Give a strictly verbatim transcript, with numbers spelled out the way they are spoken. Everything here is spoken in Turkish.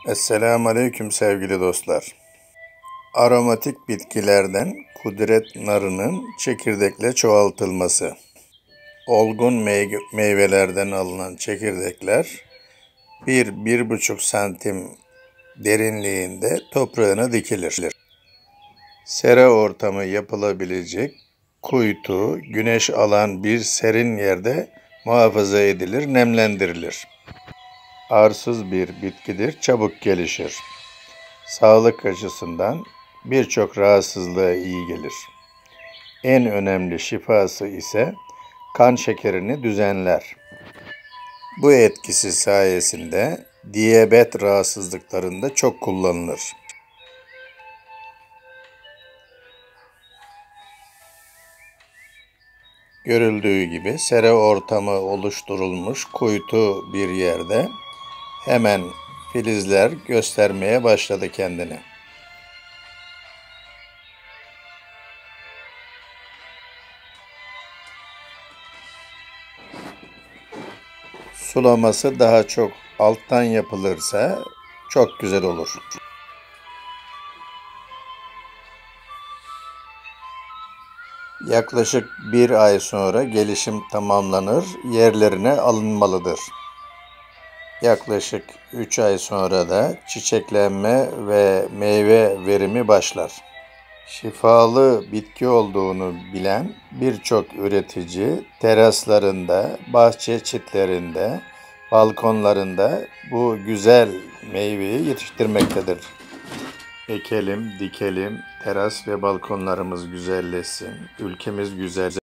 Esselamu Aleyküm sevgili dostlar. Aromatik bitkilerden kudret narının çekirdekle çoğaltılması. Olgun meyve, meyvelerden alınan çekirdekler bir bir buçuk santim derinliğinde toprağına dikilir. Sera ortamı yapılabilecek kuytu, güneş alan bir serin yerde muhafaza edilir, nemlendirilir. Arsız bir bitkidir, çabuk gelişir. Sağlık açısından birçok rahatsızlığa iyi gelir. En önemli şifası ise kan şekerini düzenler. Bu etkisi sayesinde diyabet rahatsızlıklarında çok kullanılır. Görüldüğü gibi sera ortamı oluşturulmuş kuytu bir yerde hemen filizler göstermeye başladı kendini. Sulaması daha çok alttan yapılırsa çok güzel olur. Yaklaşık bir ay sonra gelişim tamamlanır, yerlerine alınmalıdır. Yaklaşık üç ay sonra da çiçeklenme ve meyve verimi başlar. Şifalı bitki olduğunu bilen birçok üretici teraslarında, bahçe çitlerinde, balkonlarında bu güzel meyveyi yetiştirmektedir. Ekelim, dikelim, teras ve balkonlarımız güzelleşsin, ülkemiz güzel.